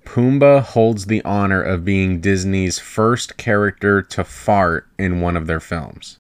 Pumbaa holds the honor of being Disney's first character to fart in one of their films.